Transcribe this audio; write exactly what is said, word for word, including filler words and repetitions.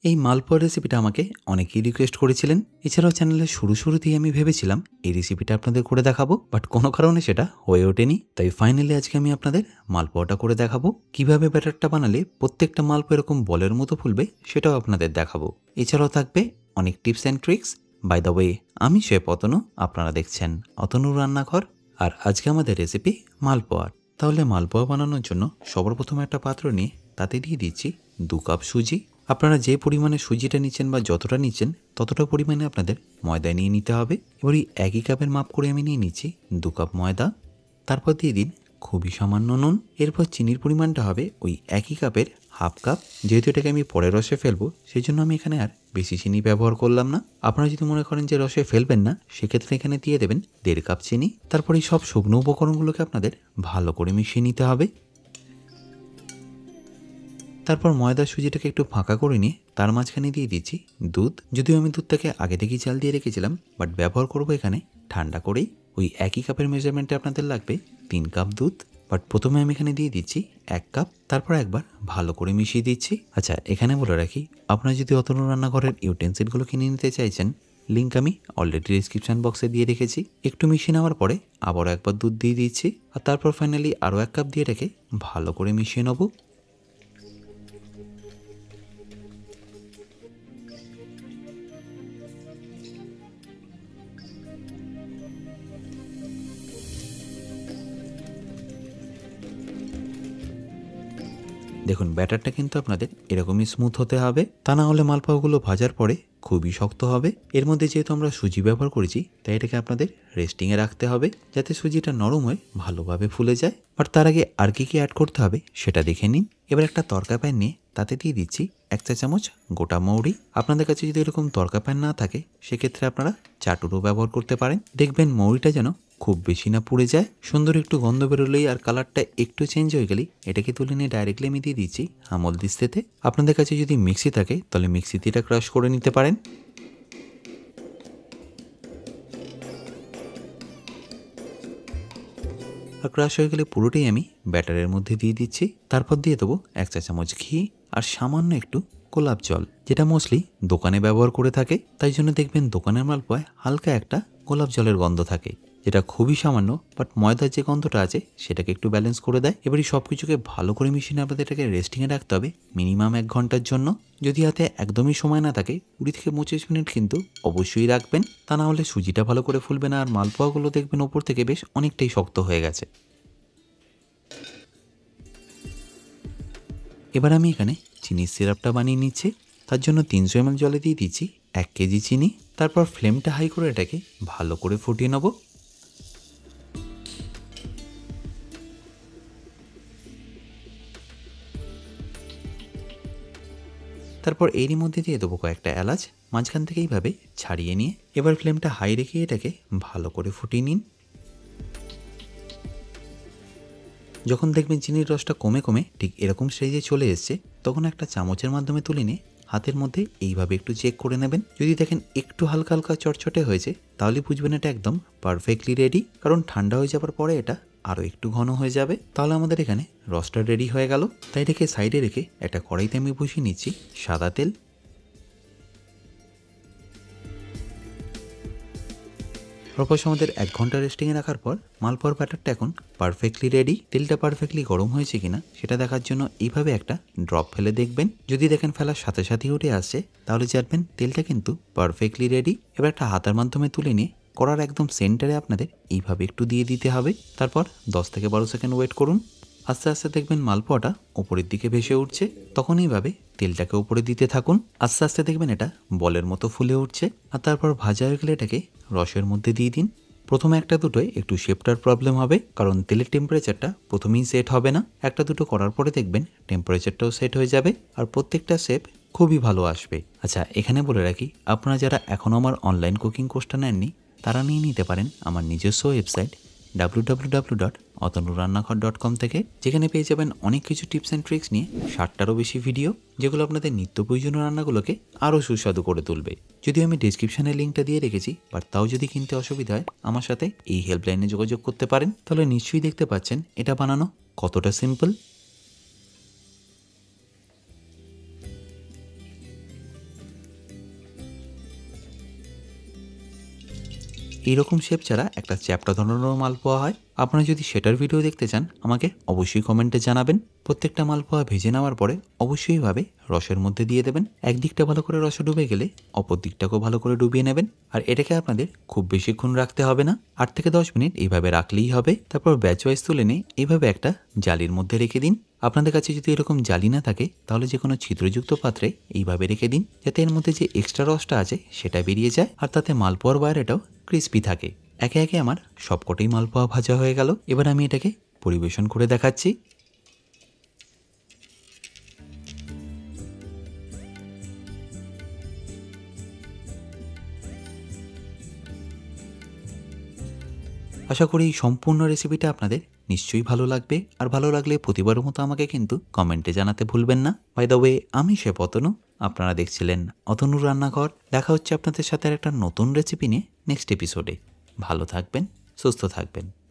এই মালপোয়া রেসিপিটা আমাকে অনেকেই রিকোয়েস্ট করেছিলেন। এছাড়াও চ্যানেলের শুরু শুরুতেই আমি ভেবেছিলাম এই রেসিপিটা আপনাদের করে দেখাবো, বাট কোনো কারণে সেটা হয়ে ওঠেনি। তাই ফাইনালি আজকে আমি আপনাদের মালপোয়াটা করে দেখাবো। কিভাবে ব্যাটারটা বানালে প্রত্যেকটা মালপোয়া এরকম বলের মতো ফুলবে সেটাও আপনাদের দেখাবো। এছাড়াও থাকবে অনেক tips and tricks. By the way, আমি শেফ অতনু, আপনারা দেখছেন অতনুর রান্নাঘর। আর আজকে আমাদের রেসিপি মালপোয়া। তাহলে মালপোয়া বানানোর জন্য সবার প্রথমে একটা পাত্র নিয়ে তাতে দিয়ে দিচ্ছি দু কাপ সুজি। আপনারা যে পরিমাণে সুজিটা নিচ্ছেন বা যতটা নিচ্ছেন ততটা পরিমাণে আপনাদের ময়দা নিয়ে নিতে হবে। এবার এই একই কাপের মাপ করে আমি নিয়ে নিচ্ছি দু কাপ ময়দা। তারপর দিয়ে দিন খুবই সামান্য নুন। এরপর চিনির পরিমাণটা হবে ওই একই কাপের হাফ কাপ। যেহেতু এটাকে আমি পরে রসে ফেলবো সেই জন্য আমি এখানে আর বেশি চিনি ব্যবহার করলাম না। আপনারা যদি মনে করেন যে রসে ফেলবেন না, সেক্ষেত্রে এখানে দিয়ে দেবেন দেড় কাপ চিনি। তারপর এই সব শুকনো উপকরণগুলোকে আপনাদের ভালো করে মিশিয়ে নিতে হবে। তারপর ময়দা সুজিটাকে একটু ফাঁকা করে নিয়ে তার মাঝখানে দিয়ে দিচ্ছি দুধ। যদিও আমি দুধটাকে আগে থেকেই চাল দিয়ে রেখেছিলাম, বাট ব্যবহার করব এখানে ঠান্ডা করেই। ওই একই কাপের মেজারমেন্টে আপনাদের লাগবে তিন কাপ দুধ, বাট প্রথমে আমি এখানে দিয়ে দিচ্ছি এক কাপ। তারপর একবার ভালো করে মিশিয়ে দিচ্ছি। আচ্ছা, এখানে বলে রাখি, আপনারা যদি অতনু রান্নাঘরের ইউটেন্সিলগুলো কিনে নিতে চাইছেন, লিঙ্ক আমি অলরেডি ডিসক্রিপশন বক্সে দিয়ে রেখেছি। একটু মিশিয়ে নেওয়ার পরে আবারও একবার দুধ দিয়ে দিচ্ছি, আর তারপর ফাইনালি আরও এক কাপ দিয়ে রেখে ভালো করে মিশিয়ে নেবো। দেখুন, ব্যাটারটা কিন্তু আপনাদের এরকমই স্মুথ হতে হবে, তা না হলে মালপোয়াগুলো ভাজার পরে খুবই শক্ত হবে। এর মধ্যে যেহেতু আমরা সুজি ব্যবহার করেছি, তাই এটাকে আপনাদের রেস্টিংয়ে রাখতে হবে যাতে সুজিটা নরম হয়ে ভালোভাবে ফুলে যায়। আর তার আগে আর কি কি অ্যাড করতে হবে সেটা দেখে নিন। এবার একটা তরকা প্যান নিয়ে তাতে দিয়ে দিচ্ছি এক চা চামচ গোটা মৌরি। আপনাদের কাছে যদি এরকম তরকা প্যান না থাকে, সেক্ষেত্রে আপনারা চাটুরও ব্যবহার করতে পারেন। দেখবেন মৌরিটা যেন খুব বেশি না পুড়ে যায়। সুন্দর একটু গন্ধ বেরোলেই আর কালারটা একটু চেঞ্জ হয়ে গেলেই এটাকে তুলে নিয়ে ডাইরেক্টলি আমি দিয়ে দিচ্ছি আমল দিস্তেতে। আপনাদের কাছে যদি মিক্সি থাকে তাহলে মিক্সিতে এটা ক্রাশ করে নিতে পারেন। আর ক্রাশ হয়ে গেলে পুরোটাই আমি ব্যাটারের মধ্যে দিয়ে দিচ্ছি। তারপর দিয়ে দেবো এক চা চামচ ঘি আর সামান্য একটু গোলাপ জল, যেটা মোস্টলি দোকানে ব্যবহার করে থাকে। তাই জন্য দেখবেন দোকানের মালপোয়ায় হালকা একটা গোলাপ জলের গন্ধ থাকে, যেটা খুবই সামান্য, বাট ময়দার যে গন্ধটা আছে সেটাকে একটু ব্যালেন্স করে দেয়। এবারই সব কিছুকে ভালো করে মিশিয়ে আপনাদের এটাকে রেস্টিংয়ে রাখতে হবে মিনিমাম এক ঘন্টার জন্য। যদি হাতে একদমই সময় না থাকে, কুড়ি থেকে পঁচিশ মিনিট কিন্তু অবশ্যই রাখবেন, তা না হলে সুজিটা ভালো করে ফুলবে না আর মালপোয়াগুলো দেখবেন ওপর থেকে বেশ অনেকটাই শক্ত হয়ে গেছে। এবার আমি এখানে চিনির সিরাপটা বানিয়ে নিচ্ছি। তার জন্য তিনশো এম এল জলে দিয়ে দিচ্ছি এক কেজি চিনি। তারপর ফ্লেমটা হাই করে এটাকে ভালো করে ফুটিয়ে নেব। তারপর এরই মধ্যে দিয়ে দেবো কয়েকটা এলাচ, মাঝখান থেকে এইভাবে ছাড়িয়ে নিয়ে এবার ফ্লেমটা হাই রেখে এটাকে ভালো করে ফুটিয়ে নিন। যখন দেখবেন চিনির রসটা কমে কমে ঠিক এরকম স্টেজে চলে এসছে, তখন একটা চামচের মাধ্যমে তুলে নিয়ে হাতের মধ্যে এইভাবে একটু চেক করে নেবেন। যদি দেখেন একটু হালকা হালকা চটচটে হয়েছে, তাহলে বুঝবেন এটা একদম পারফেক্টলি রেডি। কারণ ঠান্ডা হয়ে যাওয়ার পরে এটা আরও একটু ঘন হয়ে যাবে। তাহলে আমাদের এখানে রসটা রেডি হয়ে গেল। তাই রেখে সাইডে রেখে একটা কড়াইতে আমি বসিয়ে নিচ্ছি সাদা তেল। অল্প আমাদের এক ঘন্টা রেস্টিংয়ে রাখার পর মালপোয়ার ব্যাটারটা এখন পারফেক্টলি রেডি। তেলটা পারফেক্টলি গরম হয়েছে কিনা সেটা দেখার জন্য এইভাবে একটা ড্রপ ফেলে দেখবেন। যদি দেখেন ফেলার সাথে সাথেই উঠে আসছে, তাহলে জানবেন তেলটা কিন্তু পারফেক্টলি রেডি। এবার একটা হাতার মাধ্যমে তুলে নিয়ে কড়ার একদম সেন্টারে আপনাদের এইভাবে একটু দিয়ে দিতে হবে। তারপর দশ থেকে বারো সেকেন্ড ওয়েট করুন। আস্তে আস্তে দেখবেন মালপোয়াটা ওপরের দিকে ভেসে উঠছে, তখন এইভাবে তেলটাকে উপরে দিতে থাকুন। আস্তে আস্তে দেখবেন এটা বলের মতো ফুলে উঠছে। আর তারপর ভাজা হয়ে গেলে এটাকে রসের মধ্যে দিয়ে দিন। প্রথমে একটা দুটোয় একটু শেপটার প্রবলেম হবে, কারণ তেলের টেম্পারেচারটা প্রথমেই সেট হবে না। একটা দুটো করার পরে দেখবেন টেম্পারেচারটাও সেট হয়ে যাবে আর প্রত্যেকটা শেপ খুবই ভালো আসবে। আচ্ছা, এখানে বলে রাখি, আপনারা যারা এখনও আমার অনলাইন কুকিং কোর্সটা নেননি, তারা নিয়ে নিতে পারেন আমার নিজস্ব website W W W dot Atanu Rannaghar dot কম থেকে, যেখানে পেয়ে যাবেন অনেক কিছু টিপস অ্যান্ড ট্রিক্স নিয়ে ষাটটারও বেশি ভিডিও, যেগুলো আপনাদের নিত্য প্রয়োজনীয় রান্নাগুলোকে আরও সুস্বাদু করে তুলবে। যদিও আমি ডিসক্রিপশানে লিঙ্কটা দিয়ে রেখেছি, বাট তাও যদি কিনতে অসুবিধা হয় আমার সাথে এই হেল্পলাইনে যোগাযোগ করতে পারেন। তাহলে নিশ্চয়ই দেখতে পাচ্ছেন এটা বানানো কতটা সিম্পল। এইরকম শেপ ছাড়া একটা চ্যাপ্টা ধরনের মালপোয়া হয়। আপনারা যদি সেটার ভিডিও দেখতে চান আমাকে অবশ্যই কমেন্টে জানাবেন। প্রত্যেকটা মালপোয়া ভেজে নেওয়ার পরে অবশ্যই ভাবে রসের মধ্যে দিয়ে দেবেন। একদিকটা ভালো করে রসে ডুবে গেলে অপর দিকটাকেও ভালো করে ডুবিয়ে নেবেন। আর এটাকে আপনাদের খুব বেশিক্ষণ রাখতে হবে না, আট থেকে দশ মিনিট এইভাবে রাখলেই হবে। তারপর ব্যাচ ওয়াইজ তুলে নিয়ে এইভাবে একটা জালির মধ্যে রেখে দিন। আপনাদের কাছে যদি এরকম জালি না থাকে তাহলে যে কোনো ছিদ্রযুক্ত পাত্রে এইভাবে রেখে দিন, যাতে এর মধ্যে যে এক্সট্রা রসটা আছে সেটা বেরিয়ে যায় আর তাতে মালপোয়ার বাইরেটাও ক্রিস্পি থাকে। একে একে আমার সবকটাই মালপোয়া ভাজা হয়ে গেল। এবার আমি এটাকে পরিবেশন করে দেখাচ্ছি। আশা করি এই সম্পূর্ণ রেসিপিটা আপনাদের নিশ্চয়ই ভালো লাগবে। আর ভালো লাগলে প্রতিবারের মতো আমাকে কিন্তু কমেন্টে জানাতে ভুলবেন না। বাই দ্য ওয়ে, আমি শেফ অতনু, আপনারা দেখছিলেন অতনুর রান্নাঘর। দেখা হচ্ছে আপনাদের সাথে আর একটা নতুন রেসিপি নিয়ে নেক্সট এপিসোডে। ভালো থাকবেন, সুস্থ থাকবেন।